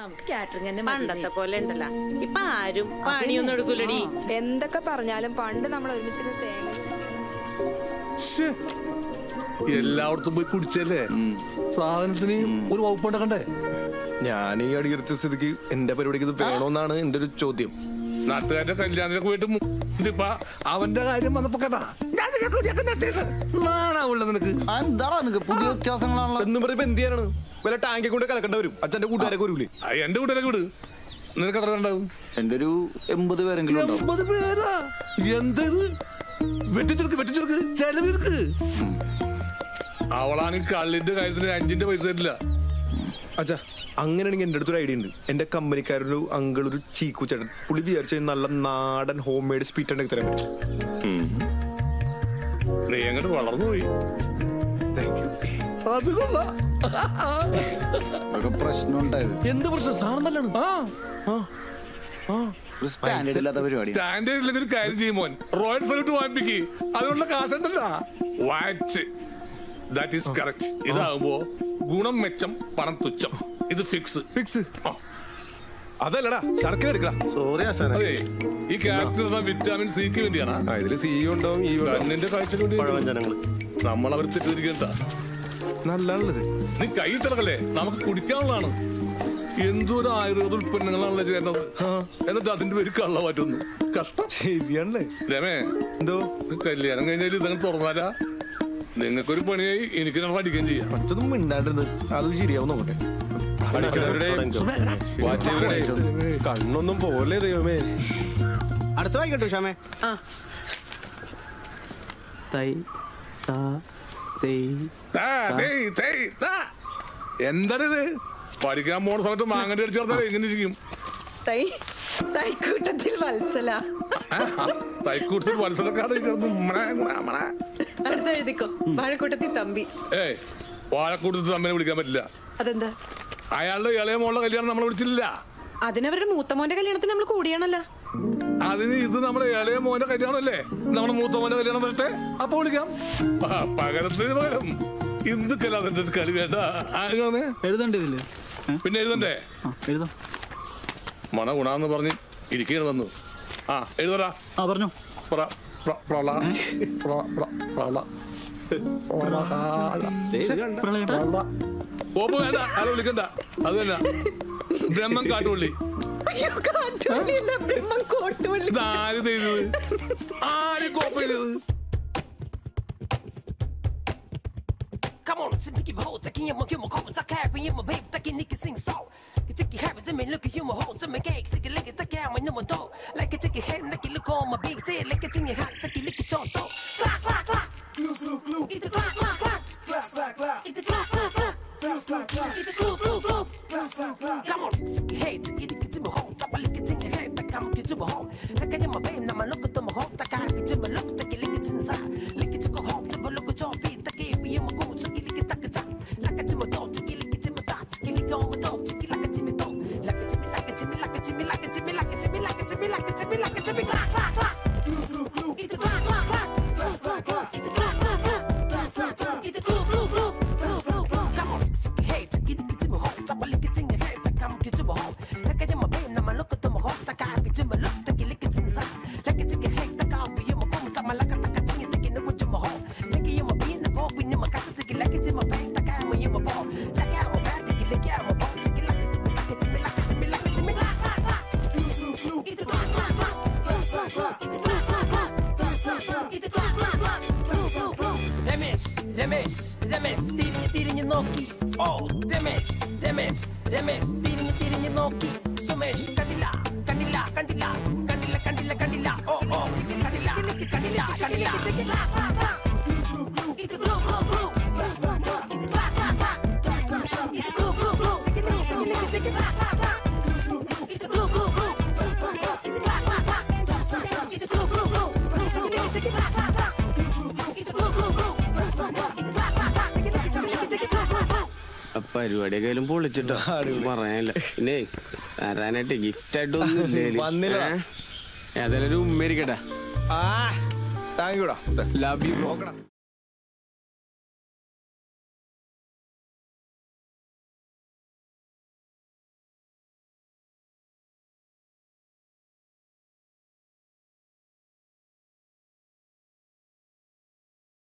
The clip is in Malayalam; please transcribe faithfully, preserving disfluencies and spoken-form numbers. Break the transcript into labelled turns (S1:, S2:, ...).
S1: നമുക്ക് കാറ്ററിംഗ് തന്നെ
S2: പണ്ടത്തെ പോലെ ഉണ്ടല്ലോ ഇപ്പൊ ആരും പണിയൊന്നും എടുക്കൂലടി.
S3: എന്തൊക്കെ പറഞ്ഞാലും പണ്ട് നമ്മൾ ഒരുമിച്ചിട്ട് തേങ്ങ
S4: എല്ലായിടത്തും പോയി കുടിച്ചല്ലേ സാധനത്തിന് ഒരു വകുപ്പുണ്ടാക്കണ്ടേ?
S5: ഞാൻ ഈ അടിയറച്ച സ്ഥിതിക്ക് എന്റെ പരിപാടിക്ക് ഇത് വേണോന്നാണ് എന്റെ ഒരു ചോദ്യം.
S4: നാട്ടുകാരുടെ കല്യാണത്തിനൊക്കെ പോയിട്ട് ഇപ്പൊ അവന്റെ കാര്യം വന്നപ്പോ കേട്ടാ നിനക്ക്
S6: എന്താടാ നിനക്ക് പുതിയ വ്യത്യാസങ്ങളാണല്ലോ
S5: എന്നും പറയുമ്പോ എന്ത് ചെയ്യാനാണ്? വല്ല ടാങ്കി കൊണ്ട് കലക്കേണ്ട വരും. അച്ഛന്റെ കൂട്ടുകാരൊക്കെ വരൂലേ?
S4: എന്റെ കൂട്ടുകാരൊക്കെ വിട്. നിനക്ക് എത്ര ഉണ്ടാവും?
S6: എന്റെ ഒരു എൺപത് പേരെങ്കിലും
S4: എൺപത് പേരാ? എന്തത്? വെട്ടിച്ചെടുക്ക് വെട്ടിച്ചെടുക്ക് ചെലവിർക്ക്. അവളാണെങ്കിൽ കള്ളിന്റെ കാര്യത്തിന് അഞ്ചിന്റെ പൈസ തരില്ല.
S5: അച്ഛാ അങ്ങനെയാണെങ്കിൽ എന്റെ അടുത്തൊരു ഐഡിയ ഉണ്ട്. എന്റെ കമ്പനിക്കാരൊരു അങ്കിൾ ഒരു ചീക്കു ചേട്ടൻ പുള്ളി വിചാരിച്ച നല്ല നാടൻ ഹോം മെയ്ഡ് സ്പീറ്റ് ഉണ്ടാക്കി തരാൻ പറ്റും.
S4: നീ അങ്ങോട്ട് വളർന്നു പോയി. അത് കൊള്ളാം.
S6: പ്രശ്നം ഉണ്ടായത്
S5: എന്ത് പ്രശ്നം? സാധനം നല്ലാണ്.
S6: സ്റ്റാൻഡേർഡ് ഇല്ലാത്ത പരിപാടി.
S4: സ്റ്റാൻഡേർഡ് ഇല്ലെങ്കിൽ ഒരു കാര്യം ചെയ്യുമോൻ, റോയൽ സല്യൂട്ട് വാങ്ങിപ്പിക്ക്. അതുകൊണ്ടുള്ള കാശുണ്ടല്ല വാറ്റ്. That is correct. ഇതാകുമ്പോ ഗുണം മെച്ചം പണം തുച്ഛം. ഇത് ഫിക്സ്
S5: ഫിക്സ് അതല്ലടാ ശർക്കര എടുക്കടാ.
S6: സോറി
S4: അതെ ഈ ക്യാരക്ടർ വിറ്റാമിൻ സിക്ക് വേണ്ടിയാണ്.
S5: ഇതില് സി ഉണ്ടാവും ഈ
S4: കണ്ണിന്റെ കാഴ്ചക്ക് വേണ്ടി നമ്മൾ അവർ തെറ്റിദ്ധരിക്കണ്ട.
S5: നല്ലത്
S4: നീ കൈ തിളക്കല്ലേ, നമുക്ക് കുടിക്കാനുള്ളതാണ്. എന്തോരം ആയുർവേദ ഉൽപ്പന്നങ്ങളാണല്ലോ ചെയ്യുന്നത്. എന്നിട്ട് അതിന്റെ പേര് കള്ള മാറ്റുന്നു. കഷ്ടം.
S5: ശരിയാണല്ലേ
S4: രമേ?
S5: എന്തോ
S4: കല്യാണം കഴിഞ്ഞാൽ ഇതങ്ങനെ തുറന്നാലാ നിങ്ങൾക്കൊരു പണിയായി എനിക്ക് നമ്മൾ അടിക്കുകയും ചെയ്യാം.
S5: മറ്റൊന്നും മിണ്ടാണ്ടിരുന്നത് അത് ശരിയാവും നോക്കട്ടെ. കണ്ണൊന്നും പോലെ ദൈവമേ.
S7: അടുത്ത വായിക്കട്ടോ ഷാമേ.
S4: എന്താണിത്? പഠിക്കാൻ പോണ സമയത്ത് മാങ്ങണ്ടി അടിച്ചു ചേർത്താൽ എങ്ങനെ ഇരിക്കും?
S1: തൈക്കൂട്ടത്തിൽ വത്സല.
S4: തൈക്കൂട്ടത്തിൽ വത്സലക്കാട്
S1: അടുത്ത എഴുതിക്കോ. വാഴക്കൂട്ടത്തിൽ തമ്പി.
S4: ഏയ് വാഴക്കൂട്ടത്തിൽ തമ്മിനെ വിളിക്കാൻ പറ്റില്ല.
S1: അതെന്താ?
S4: അയാളുടെ ഇളയ മോളുടെ കല്യാണം നമ്മൾ വിളിച്ചില്ല.
S1: അതിനവരുടെ മൂത്ത മോന്റെ കല്യാണത്തിന് നമ്മൾ കൂടിയാണല്ലോ.
S4: അതിന് ഇത് നമ്മുടെ ഇളയ മോന്റെ കല്യാണമല്ലേ? നമ്മുടെ മൂത്ത മോന്റെ കല്യാണം വരട്ടെ, അപ്പൊ വിളിക്കാം. പകരത്തിന് പകരം ഹിന്ദുക്കല്ല അതിന്റെ കളി വേണ്ട.
S7: എഴുതണ്ടതില്ലേ?
S4: പിന്നെ എഴുതണ്ടേ?
S7: എഴുതാം.
S4: മണ ഗുണാന്ന് പറഞ്ഞ് ഇരിക്കുകയാണ് വന്നു. ആ എഴുതടാ.
S7: ആ പറഞ്ഞു.
S4: ഓപ്പ് വേണ്ട, ആരെ വിളിക്കണ്ട. അത് തന്നെ ബ്രഹ്മം കാട്ടുപള്ളി. ഇത് ആര് ചെയ്തത്? ആര് കോപ്പ് ചെയ്തത്?
S8: Come on, sit take your hold, take your monkey, my coats, I carry in my babe, take Nicky sing song. You take your habits and me look at you, my holes, and my cakes, take a lick, take out my number door. Like a take your head, like you look on my big tail, like a thing your hat, take a lick at your door. Clack, clack, clack. Glue, glue, glue. Eat the clack, clack, clack. Clack, clack, clack. Eat the clack, clack, clack. Clack, clack, clack. Eat the glue, glue, glue. Clack, clack, clack. Come on, sit your head, take it to my home, tap a lick it in your head, take come to my home. Like I am my babe, now my look at my home, take a lick to my look, take a lick it inside. Lick it to go home, take a look at your feet, take it be in my goose, take it lick it, take it. Like a Jimmy dog, take it, lick it, Jimmy dog, take it, lick on my dog, take it like a Jimmy dog, like a Jimmy, like a Jimmy, like a Jimmy, like a Jimmy, like a Jimmy, like a Jimmy, like a Jimmy, like a Jimmy, clack, clack, clack. Glue, glue, glue. Eat the clack, clack, clack. Clack, clack, clack. Eat the clack, clack, clack. Clack, clack, clack. Eat the glue, glue, glue. Glue, glue, glue. Come on, stick your head, take it, lick it, Jimmy home, tap a lick it in your head, take come to Jimmy home. Like I am my babe, now my look at my home, take a lick Jimmy look, take it, lick it inside. Like I take your head, take out, be in my home, tap my like a take a thing, take it with Jimmy home. Like I am my bean, the go, we in my cat, take it like it in my bag, take out my in my ball. Like I am my bag, take it, lick out my ball, take it like it, Jimmy, like it, Jimmy, like it, Jimmy, like it, Jimmy, clack, clack, clack. Glue, glue, glue. Eat the clack, clack, clack. Clack, clack, clack. Eat the clack, clack, clack. Clack, clack, clack. Eat the clack, clack, clack. Glue, glue, glue. Remesh, Remesh, Remesh, tiringe, tiringe, noki. Oh, Remesh, Remesh, Remesh, tiringe, tiringe, noki. Sumesh, Kandila, Kandila, Kandila, Kandila, Kandila, Kandila. Oh, oh, Kandila, Kandila, Kandila. Clack, clack, clack. Glue, glue, glue. Eat the glue, glue, glue. Clack, clack, clack. Eat the clack, clack, clack. Clack, clack, clack. Eat the glue, glue, glue. Take it, take it, take it, take it, clack, clack, clack. Glue, glue, glue. Eat the glue, glue, glue. Clack, clack, clack. Eat the clack, clack, clack. Clack, clack, clack. Eat the glue, glue, glue. Take it, take it, take it, clack, clack, clack. Glue, glue, glue. Eat the glue, glue, glue. Clack, clack, clack. Eat the clack, clack, clack. Take it, take it, take it, take it, clack, clack, clack.
S7: പരിപാടിയൊക്കെ പൊളിച്ചിട്ടോ പറയാനില്ല. പിന്നെ തരാനായിട്ട് ഗിഫ്റ്റ് ആയിട്ടൊന്നും ഏതായാലും ഒരു ഉമ്മ ഇരിക്കട്ടെ.
S5: താങ്ക് യൂടാ.
S7: Love U.